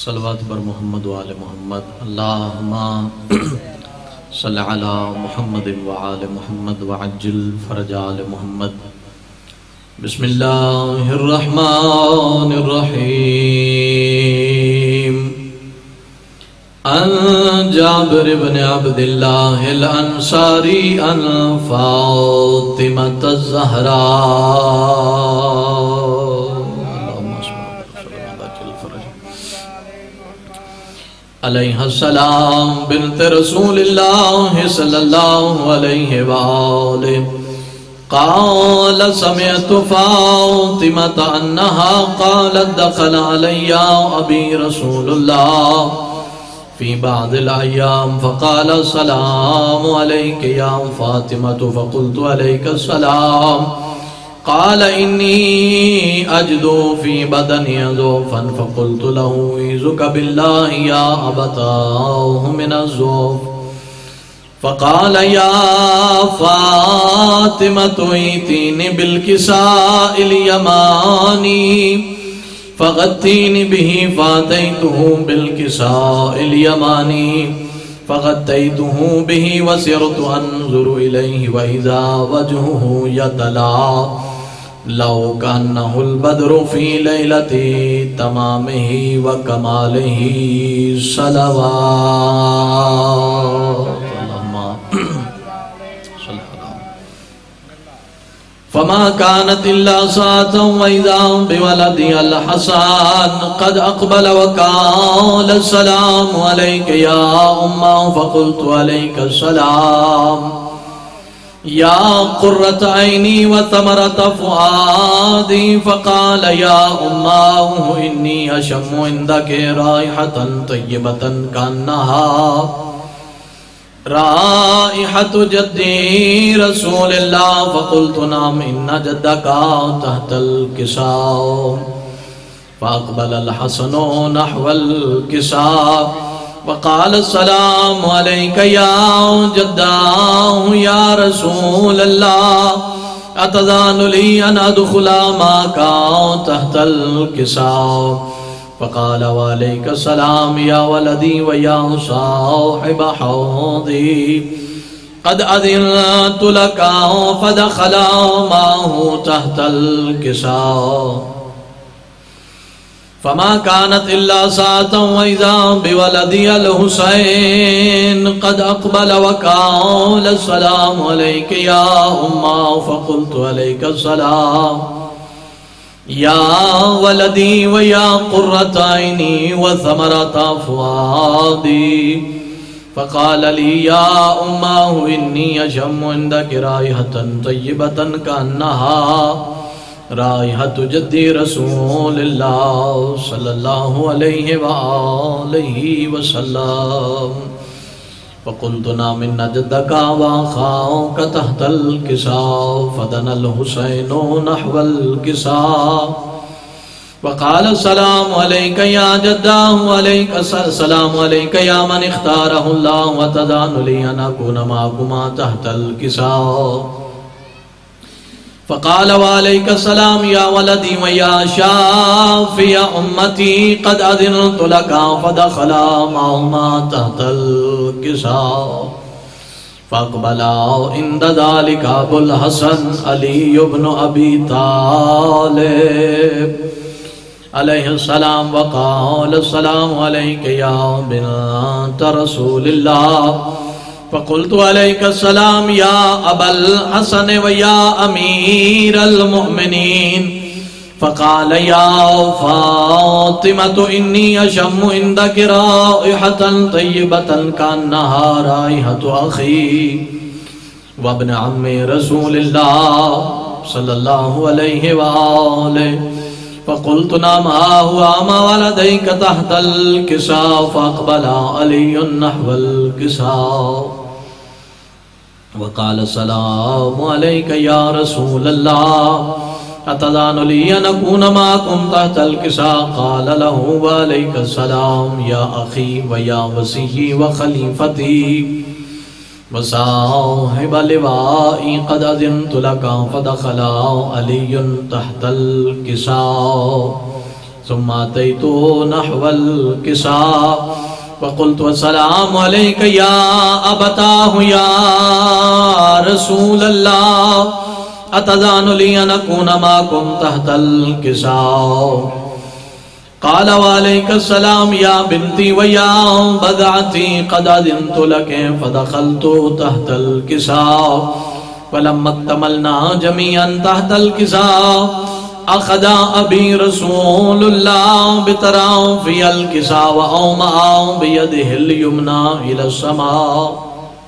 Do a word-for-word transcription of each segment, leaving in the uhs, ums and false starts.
صلوات بر محمد و آل محمد اللہم صلی علی محمد و آل محمد وعجل فرج آل محمد. بسم اللہ الرحمن الرحیم. عن جابر بن عبداللہ الانصاری عن فاطمة الزہراء علیہ السلام بنت رسول اللہ صلی اللہ علیہ وآلہ قال سمعت فاطمة انہا قالت دخل علی ابی رسول اللہ فی بعض الایام فقال السلام علیک یا فاطمة فقلت علیک السلام قال انی اجدو فی بدنی ضعفا فقلت له اعوذک باللہ یا ابتاه من الضعف فقال یا فاطمة ایتینی بالکساء الیمانی فغطینی به فاتیته بالکساء الیمانی فغطیته به وسرت انظر الیہ وإذا وجهه یتلا لو کانہ البدر فی لیلت تمامہ وکمالہ صلوات. فما كانت إلا ساعة وإذا بولدي الحسن قد أقبل وقال السلام عليك يا أمه فقلت عليك السلام يا قرة عيني وثمرة فؤادي فقال يا أمه إني أشم عندك رائحة طيبة كأنها رائحة جدي رسول الله فقلت نعم إن جدك تحت الكساء فأقبل الحسن نحو الكساء وقال السلام عليك يا جداه يا رسول الله أتذان لي أن أدخل معك تحت الكساء فقال وعليك السلام يا ولدي ويا صاحب حوضي قد أذنت لك فدخل معه تحت الكساء فما كانت إلا ساعة وإذا بولدي الحسين قد أقبل وقال السلام عليك يا أمه فقلت عليك السلام يا ولدي ويا قرة عيني وثمرة فؤادي فقال لي يا أمه إني أشم عندك رائحة طيبة كأنها رائحة جدي رسول الله صلى الله عليه وآله وسلم فقلت نعم إن جدك وأخاك تحت الكساء فدنا الحسين نحو الكساء وقال السلام عليك يا جداه وعليك السلام عليك يا من اختاره الله وتدان لي أن أكون معكما تحت الكساء فقال وعليك السلام يا ولدي ويا شافي أمتي قد أذنت لك فدخل معهما تحت الكساء فأقبل عند ذلك أبو الحسن علي بن أبي طالب عليه السلام وقال السلام عليك يا بنت رسول الله فقلت عليك السلام يا أبا الحسن ويا أمير المؤمنين فقال يا فاطمة إني أشم عندك رائحة طيبة كأنها رائحة أخي وابن عم رسول الله صلى الله عليه وآله فقلت نعم هو ما ولديك تحت الكساء فأقبل علي نحو الكساء وقال السلام عليك يا رسول الله أتذان لي أن أكون معكم تحت الكساء قال له وعليك السلام يا أخي ويا وصي وخليفتي وصاحب لوائی قد اذنت لکا فدخلا علی تحت الکساء ثم أتيت نحو الكساء فقلت السلام عليك يا أبتاه يا رسول الله أتذان لي أن أكون معكم تحت الكساء قال وعليك السلام يا بنتي ويا بضعتي قد أذنت لك فدخلت تحت الكساء فلما اكتملنا جميعا تحت الكساء أخذ أبي رسول الله بطرافي الكساء وأومأ بيده اليمنى إلى السماء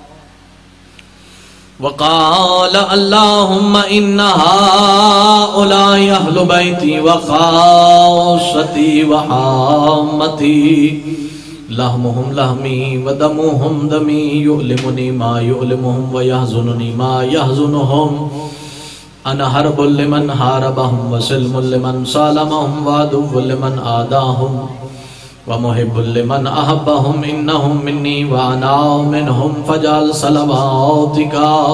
وقال اللهم إن هؤلاء أهل بيتي وخاصتي وحامتي لحمهم لحمي ودمهم دمي يؤلمني ما يؤلمهم ويحزنني ما يحزنهم أنا حرب لمن حاربهم وسلم لمن سالمهم وعدو لمن آداهم ومحب لمن أحبهم إنهم مني وأنا منهم فجعل صلواتك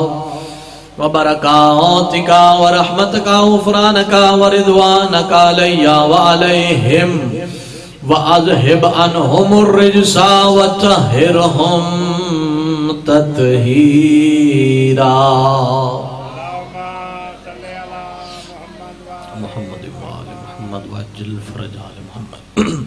وبركاتك ورحمتك وغفرانك ورضوانك علي وعليهم وأذهب عنهم الرجس وطهرهم تطهيرا محمد وآل محمد وعجل فرج آل محمد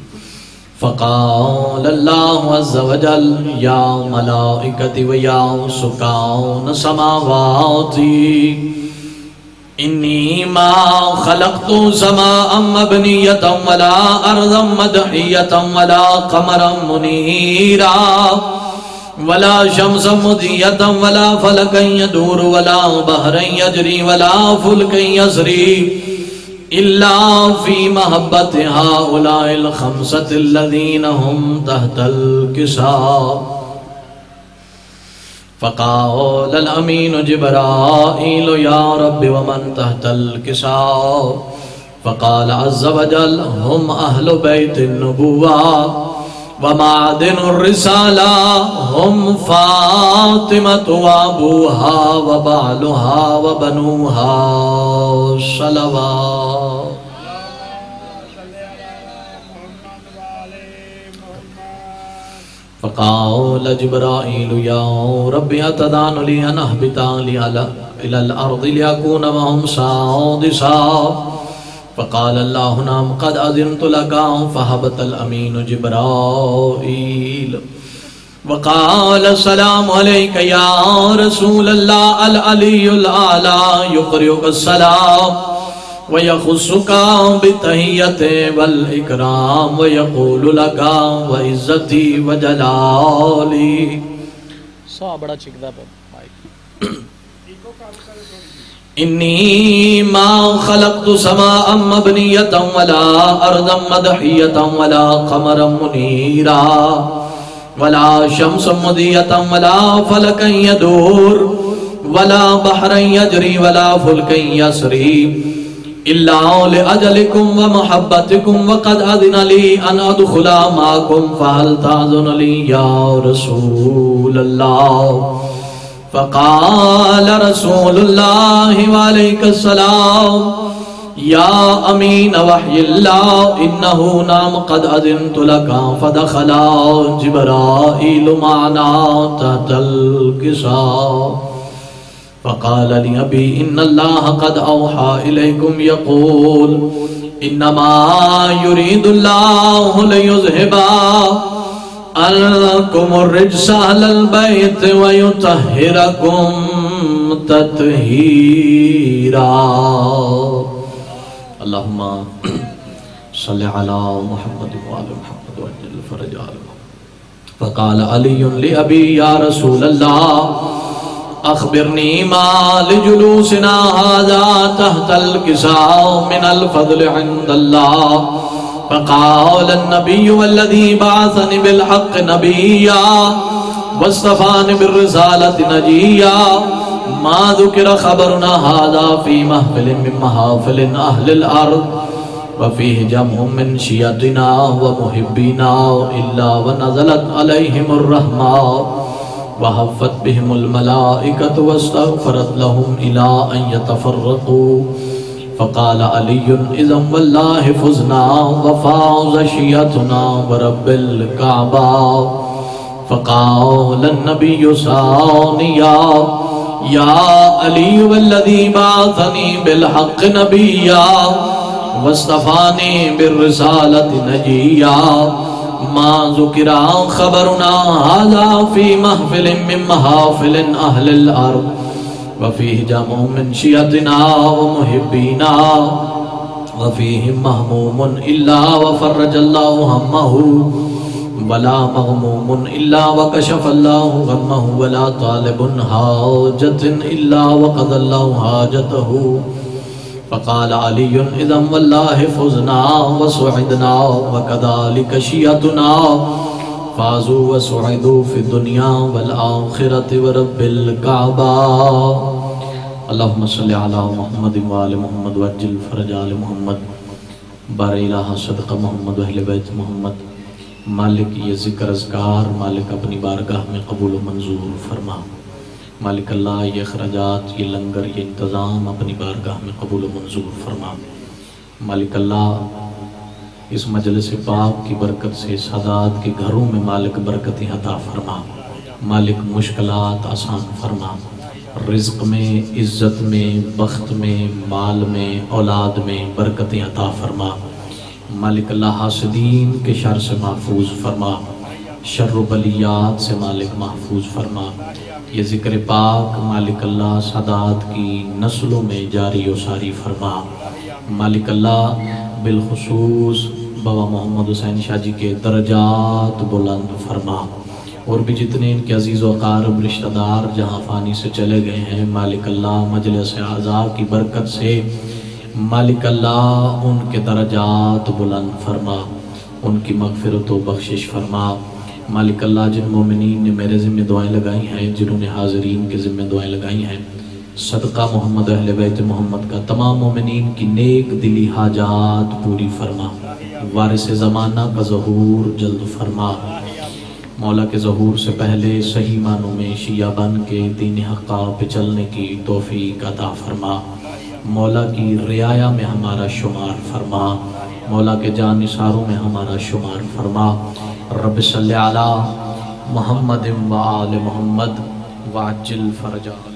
فقال الله عز وجل يا ملائكتي ويا سكان سماواتي إني ما خلقت سماء مبنية ولا أرضا مدحية ولا قمرا منيرا ولا شمسا مضية ولا فلكا يدور ولا بحرا يجري ولا فلكا يسري إلا في محبة هؤلاء الخمسة الذين هم تحت الكساء فقال الأمين جبرائيل يا رب ومن تحت الكساء فقال عز وجل هم أهل بيت النبوة ومعدن الرسالة هم فاطمة وأبوها وبعلها وبنوها صلوات فقال جبرائيل يا رب أتذان لي أن أهبط إلى الأرض ليكون معهم سادسا فقال الله نعم قد أذنت لك فهبط الأمين جبرائيل وقال السلام عليك يا رسول الله العلي الأعلى يقرئك السلام ويخصك بالتحية والإكرام ويقول لك وعزتي وجلالي سو بڑا چکدا پہ إني ما خلقت سماء مبنية ولا أرضا مدحية ولا قمرا منيرا ولا شمس مضية ولا فلكا يدور ولا بحرا يجري ولا فلكا يسري إلا لأجلكم ومحبتكم وقد أذن لي أن أدخل معكم فهل تأذن لي يا رسول الله فقال رسول الله وعليك السلام يا أمين وحي الله إنه نام قد أذنت لك فدخل جبرائيل معنا تحت الكساء فقال لي أبي إن الله قد أوحى إليكم يقول إنما يريد الله ليذهب عنكم الرجس أهل البيت ويطهركم تطهيرا اللهم صل على محمد وآل محمد وعجل فرج آل محمد فقال علي لأبي يا رسول الله أخبرني ما لجلوسنا هذا تحت الكساء من الفضل عند الله فقال النبي والذي بعثني بالحق نبيا واصطفاني بالرسالة نجيا ما ذكر خبرنا هذا في محفل من محافل أهل الأرض وفيه جمع من شيعتنا ومحبينا إلا ونزلت عليهم الرحمة وحفت بهم الملائكة واستغفرت لهم إلى أن يتفرقوا فقال علی اذا واللہ فزنا وفاز شیعتنا ورب الکعبہ فقال النبی ثانیا یا علی والذی بعثنی بالحق نبیا واصطفانی بالرسالت نجیا ما ذکر خبرنا هذا فی محفل من محافل اہل الارض وفیہ جمع من شیعتنا ومحبینا وفیہ محموم الا وفرج اللہ ہمہ ولا مغموم الا وکشف اللہ غمہ ولا طالب حاجت الا وقضى اللہ حاجتہ فقال علی اذا واللہ فزنا وسعدنا وكذلك شیعتنا فازوا وسعدوا في الدنيا والآخرة ورب الكعبة اللهم صل على محمد وآل محمد وعجل فرج آل محمد بار الہ صدق محمد و اہل بیت محمد مالک یہ ذکر اذکار مالک اپنی بارگاہ میں قبول و منظور فرما مالک اللہ یہ اخراجات یہ لنگر یہ انتظام اپنی بارگاہ میں قبول و منظور فرما مالک اللہ اس مجلس پاک کی برکت سے سادات کے گھروں میں مالک برکتیں عطا فرما مالک مشکلات آسان فرما رزق میں عزت میں بخت میں مال میں اولاد میں برکتیں عطا فرما مالک اللہ حاسدین کے شر سے محفوظ فرما شر و بلیات سے مالک محفوظ فرما یہ ذکر پاک مالک اللہ سادات کی نسلوں میں جاری و ساری فرما مالک اللہ بالخصوص بابا محمد حسین شاہ جی کے درجات بلند فرما اور بھی جتنے ان کے عزیز و اقارب رشتہ دار جہاں فانی سے چلے گئے ہیں مالک اللہ مجلس اعزا کی برکت سے مالک اللہ ان کے درجات بلند فرما ان کی مغفرت و بخشش فرما مالک اللہ جن مومنین نے میرے ذمہ دعائیں لگائی ہیں جنہوں نے حاضرین کے ذمہ دعائیں لگائی ہیں صدقہ محمد اہل بیت محمد کا تمام مومنین کی نیک دلی حاجات پوری فرما وارث زمانہ کا ظہور جلد فرما مولا کے ظہور سے پہلے صحیح معنوں میں شیعہ بن کے دین حقہ پہ چلنے کی توفیق عطا فرما مولا کی رعایا میں ہمارا شمار فرما مولا کے جان نثاروں میں ہمارا شمار فرما رب صلی علی محمد و آل محمد وعجل فرجہ